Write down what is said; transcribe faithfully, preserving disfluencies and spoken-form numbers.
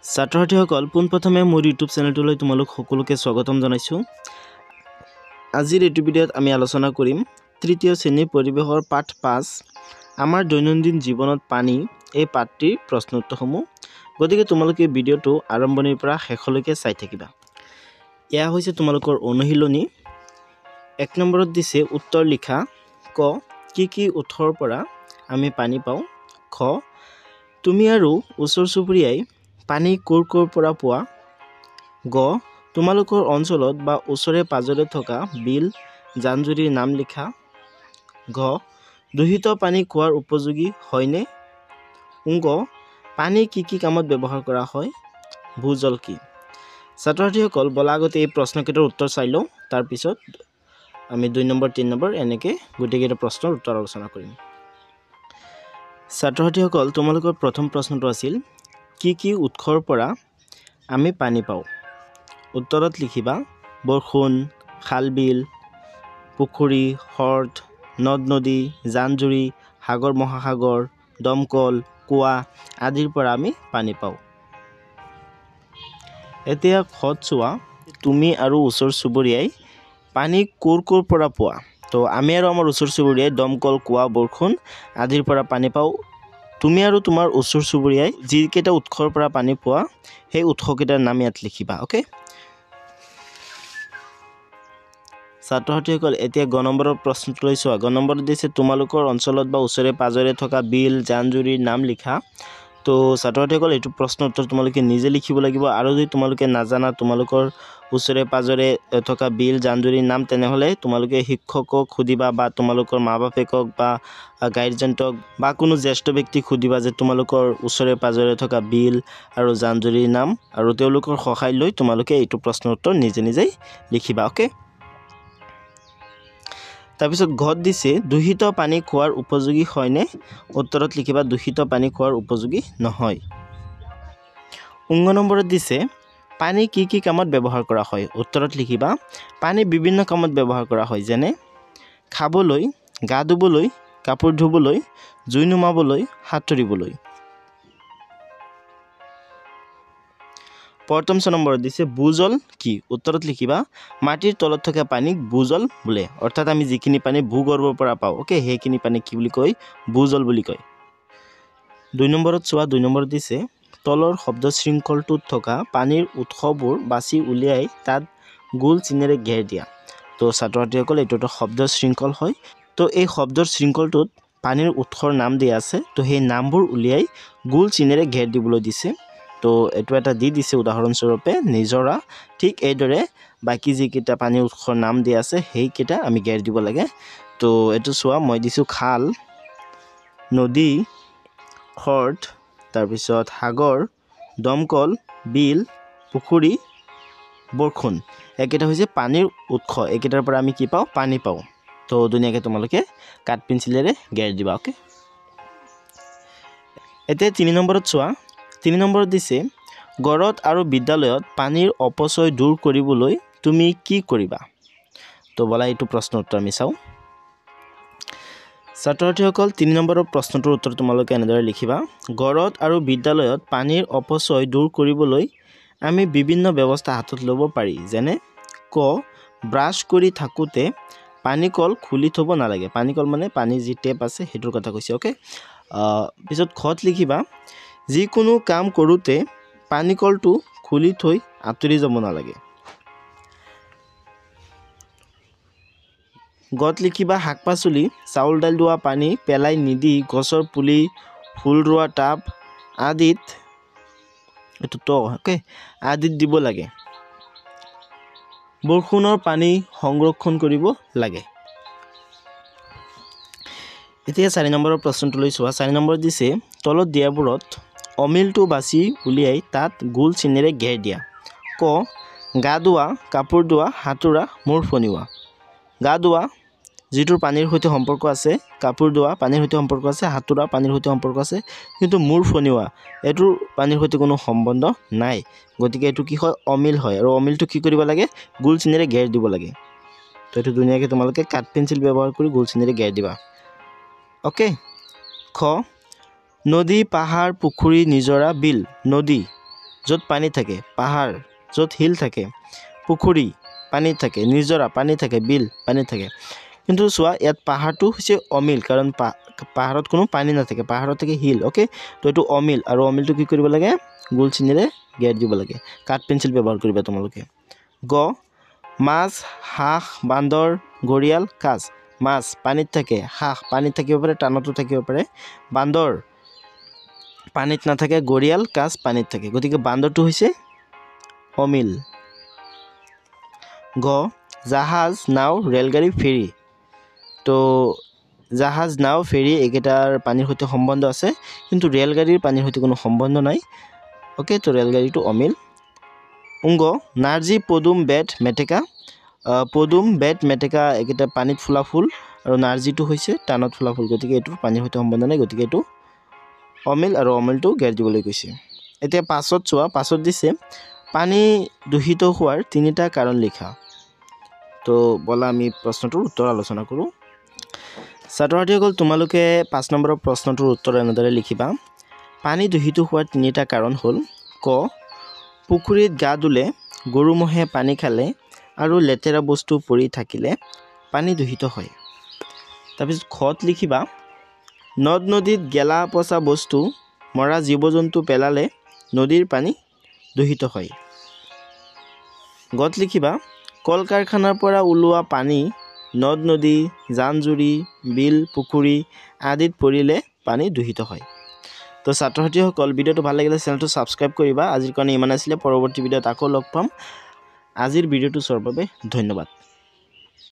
ছাত্ৰছাত্ৰীসকল পোনপ্ৰথমে মোৰ ইউটিউব চেনেলটোলৈ তোমালোক সকলোকে স্বাগতম জনাইছোঁ। আজিৰ এইটো ভিডিঅ'ত আমি আলোচনা কৰিম তৃতীয় শ্ৰেণীৰ পৰিৱেশৰ পাঠ পাঁচ আমাৰ দৈনন্দিন জীৱনত পানী এই পাঠটিৰ প্ৰশ্ন উত্তৰসমূহ। গতিকে তোমালোকে ভিডিঅ'টো আৰম্ভণিৰ পৰা শেষলৈকে চাই থাকিবা। এয়া হৈছে তোমালোকৰ অনুশীলনী। এক নম্বৰত দিছে উত্তৰ লিখা। ক কি কি উৎসৰ পৰা আমি পানী পাওঁ। খ তুমি আৰু ওচৰ চুবুৰীয়াই পানী ক'ৰ ক'ৰ পৰা পোৱা। গ তোমালোকৰ অঞ্চলত বা ওচৰে পাজৰে থকা বিল জান জুৰিৰ নাম লিখা। ঘ দূষিত পানী খোৱাৰ উপযোগী হয়নে। ঙ পানী কি কি কামত ব্যৱহাৰ কৰা হয়। ভূজল কি। ছাত্ৰছাত্ৰীসকল বলা আগতে এই প্ৰশ্নকেইটাৰ উত্তৰ চাই লওঁ, তাৰপিছত আমি দুই নম্বৰ তিনি নম্বৰ এনেকৈ গোটেইকেইটা প্ৰশ্নৰ উত্তৰ আলোচনা কৰিম। ছাত্ৰছাত্ৰীসকল তোমালোকৰ প্ৰথম প্ৰশ্নটো আছিল কি কি উৎসৰ পৰা আমি পানী পাওঁ। উত্তৰত লিখিবা বৰষুণ, খাল বিল, পুখুৰী, হ্ৰদ, নদ নদী, জান জুৰি, সাগৰ মহাসাগৰ, দমকল, কুঁৱা আদিৰ পৰা আমি পানী পাওঁ। এতিয়া খত চোৱা তুমি আৰু ওচৰ চুবুৰীয়াই পানী ক'ৰ ক'ৰ পৰা পোৱা। তো আমি আৰু আমাৰ ওচৰ চুবুৰীয়াই দমকল, কুঁৱা, বৰষুণ আদিৰ পৰা পানী পাওঁ। তুমি আৰু তোমাৰ ওচৰ চুবুৰীয়াই যিকেইটা উৎসৰ পৰা পানী পোৱা সেই উৎসকেইটাৰ নাম ইয়াত লিখিবা। অ'কে ছাত্ৰছাত্ৰীসকল এতিয়া গ নম্বৰৰ প্ৰশ্নটোলৈ চোৱা। গ নম্বৰত দিছে তোমালোকৰ অঞ্চলত বা ওচৰে পাজৰে থকা বিল জান জুৰিৰ নাম লিখা। তো ছাত্ৰছাত্ৰীসকল এইটো প্ৰশ্নৰ উত্তৰ তোমালোকে নিজে লিখিব লাগিব, আৰু যদি তোমালোকে নাজানা তোমালোকৰ ওচৰে পাজৰে থকা বিল জান জুৰিৰ নাম, তেনেহ'লে তোমালোকে শিক্ষকক সুধিবা বা তোমালোকৰ মা বাপেকক বা গাৰ্জেণ্টক বা কোনো জ্যেষ্ঠ ব্যক্তিক সুধিবা যে তোমালোকৰ ওচৰে পাজৰে থকা বিল আৰু জান জুৰিৰ নাম, আৰু তেওঁলোকৰ সহায় লৈ তোমালোকে এইটো প্ৰশ্নৰ উত্তৰ নিজে নিজেই লিখিবা। অ'কে তাৰপিছত ঘত দিছে দূষিত পানী খোৱাৰ উপযোগী হয়নে। উত্তৰত লিখিবা দূষিত পানী খোৱাৰ উপযোগী নহয়। ঙ নম্বৰত দিছে পানী কি কি কামত ব্যৱহাৰ কৰা হয়। উত্তৰত লিখিবা পানী বিভিন্ন কামত ব্যৱহাৰ কৰা হয়, যেনে খাবলৈ, গা ধুবলৈ, কাপোৰ ধুবলৈ, জুই নুমাবলৈ, সাঁতুৰিবলৈ। প্ৰথম নম্বৰত দিছে ভূজল কি। উত্তৰত লিখিবা মাটিৰ তলত থকা পানীক ভূজল বোলে, অৰ্থাৎ আমি যিখিনি পানী ভূগৰ্ভৰ পৰা পাওঁ অ'কে সেইখিনি পানী কি বুলি কয়, ভূজল বুলি কয়। দুই নম্বৰত চোৱা। দুই নম্বৰত দিছে তলৰ শব্দ শৃংখলটোত থকা পানীৰ উৎসবোৰ বাছি উলিয়াই তাত গোল চিনেৰে ঘেৰ দিয়া। তো ছাত্ৰছাত্ৰীসকল এইটো এটা শব্দ শৃংখল হয়। তো এই শব্দৰ শৃংখলটোত পানীৰ উৎসৰ নাম দিয়া আছে, তো সেই নামবোৰ উলিয়াই গোল চিনেৰে ঘেৰ দিবলৈ দিছে। তো এইটো এটা দি দিছে উদাহৰণস্বৰূপে নিজৰা। ঠিক এইদৰে বাকী যিকেইটা পানীৰ উৎসৰ নাম দিয়া আছে সেইকেইটা আমি ঘেৰ দিব লাগে। তো এইটো চোৱা মই দিছোঁ খাল, নদী, হ্ৰদ, তাৰপিছত সাগৰ, দমকল, বিল, পুখুৰী, বৰষুণ। এইকেইটা হৈছে পানীৰ উৎস, এইকেইটাৰ পৰা আমি কি পাওঁ, পানী পাওঁ। তো ধুনীয়াকৈ তোমালোকে কাঠ পেঞ্চিলেৰে ঘেৰ দিবা। অ'কে এতিয়া তিনি নম্বৰত চোৱা। তিনি নম্বৰত দিছে ঘৰত আৰু বিদ্যালয়ত পানীৰ অপচয় দূৰ কৰিবলৈ তুমি কি কৰিবা। তো বলা এইটো প্ৰশ্নৰ উত্তৰ আমি চাওঁ। ছাত্ৰছাত্ৰীসকল তিনি নম্বৰৰ প্ৰশ্নটোৰ উত্তৰ তোমালোকে এনেদৰে লিখিবা ঘৰত আৰু বিদ্যালয়ত পানীৰ অপচয় দূৰ কৰিবলৈ আমি বিভিন্ন ব্যৱস্থা হাতত ল'ব পাৰি, যেনে ক ব্ৰাছ কৰি থাকোঁতে পানীকল খুলি থ'ব নালাগে। পানীকল মানে পানী যি টেপ আছে সেইটোৰ কথা কৈছে। অ'কে পিছত খত লিখিবা যিকোনো কাম কৰোঁতে পানীকলটো খুলি থৈ আঁতৰি যাব নালাগে। গত লিখিবা শাক পাচলি, চাউল দাইল ধোৱা পানী পেলাই নিদি গছৰ পুলি, ফুল ৰোৱা টাব আদিত এইটো ত অ'কে আদিত দিব লাগে। বৰষুণৰ পানী সংৰক্ষণ কৰিব লাগে। এতিয়া চাৰি নম্বৰৰ প্ৰশ্নটোলৈ চোৱা। চাৰি নম্বৰ দিছে তলত দিয়াবোৰত অমিলটো বাছি উলিয়াই তাত গোল চিনেৰে ঘেৰ দিয়া। ক গা ধোৱা, কাপোৰ ধোৱা, সাঁতোৰা, মূৰ ফনিওৱা। গা ধোৱা যিটোৰ পানীৰ সৈতে সম্পৰ্ক আছে, কাপোৰ ধোৱা পানীৰ সৈতে সম্পৰ্ক আছে, সাঁতোৰা পানীৰ সৈতে সম্পৰ্ক আছে, কিন্তু মূৰ ফনিওৱা এইটোৰ পানীৰ সৈতে কোনো সম্বন্ধ নাই। গতিকে এইটো কি হয়, অমিল হয়, আৰু অমিলটো কি কৰিব লাগে, গোল চিনেৰে ঘেৰ দিব লাগে। তো এইটো ধুনীয়াকৈ তোমালোকে কাঠ পেঞ্চিল ব্যৱহাৰ কৰি গোল চিনেৰে ঘেৰ দিবা। অ'কে খ নদী, পাহাৰ, পুখুৰী, নিজৰা, বিল। নদী য'ত পানী থাকে, পাহাৰ য'ত হিল থাকে, পুখুৰী পানী থাকে, নিজৰা পানী থাকে, বিল পানী থাকে। কিন্তু চোৱা ইয়াত পাহাৰটো হৈছে অমিল, কাৰণ পাহাৰত কোনো পানী নাথাকে, পাহাৰত থাকে হিল। অ'কে, তো এইটো অমিল, আৰু অমিলটো কি কৰিব লাগে? গোল চিনেৰে গেৰ দিব লাগে। কাঠ পেঞ্চিল ব্যৱহাৰ কৰিবা তোমালোকে। গ, মাছ, হাঁহ, বান্দৰ, ঘৰিয়াল, কাছ। মাছ পানীত থাকে, হাঁহ পানীত থাকিব পাৰে, টানতো থাকিব পাৰে, বান্দৰ পানীত নাথাকে, ঘৰিয়াল কাছ পানীত থাকে। গতিকে বান্দৰটো হৈছে অমিল। গ, জাহাজ, নাও, ৰেলগাড়ী, ফেৰী। তো জাহাজ, নাও, ফেৰী এইকেইটাৰ পানীৰ সৈতে সম্বন্ধ আছে, কিন্তু ৰেলগাড়ীৰ পানীৰ সৈতে কোনো সম্বন্ধ নাই। অ'কে, তো ৰেলগাড়ীটো অমিল। উংগ, নাৰ্জী, পদুম, বেত, মেটেকা। পদুম, বেত, মেটেকা এইকেইটা পানীত ফুলা ফুল, আৰু নাৰ্জীটো হৈছে টানত ফুলা ফুল। গতিকে এইটোৰ পানীৰ সৈতে সম্বন্ধ নাই, গতিকে এইটো অমিল, আৰু অমিলটো গেৰ দিবলৈ কৈছে। এতিয়া পাছত চোৱা, পাছত দিছে পানী দূষিত হোৱাৰ তিনিটা কাৰণ লিখা। তো ব'লা আমি প্ৰশ্নটোৰ উত্তৰ আলোচনা কৰোঁ। ছাত্ৰ ছাত্ৰীসকল, তোমালোকে পাঁচ নম্বৰৰ প্ৰশ্নটোৰ উত্তৰ এনেদৰে লিখিবা। পানী দূষিত হোৱাৰ তিনিটা কাৰণ হ'ল: ক, পুখুৰীত গা ধুলে, গৰু ম'হে পানী খালে, আৰু লেতেৰা বস্তু পৰি থাকিলে পানী দূষিত হয়। তাৰপিছত খত লিখিবা, নদ নদীত গেলা পচা বস্তু, মৰা জীৱ জন্তু পেলালে নদীৰ পানী দূষিত হয়। গত লিখিবা, কল কাৰখানাৰ পৰা ওলোৱা পানী নদ নদী, জান জুৰি, বিল, পুখুৰী আদিত পৰিলে পানী দূষিত হয়। তো ছাত্ৰ ছাত্ৰীসকল, ভিডিঅ'টো ভাল লাগিলে চেনেলটো ছাবস্ক্ৰাইব কৰিবা। আজিৰ কাৰণে ইমান আছিলে, পৰৱৰ্তী ভিডিঅ'ত আকৌ লগ পাম। আজিৰ ভিডিঅ'টো চোৱাৰ বাবে ধন্যবাদ।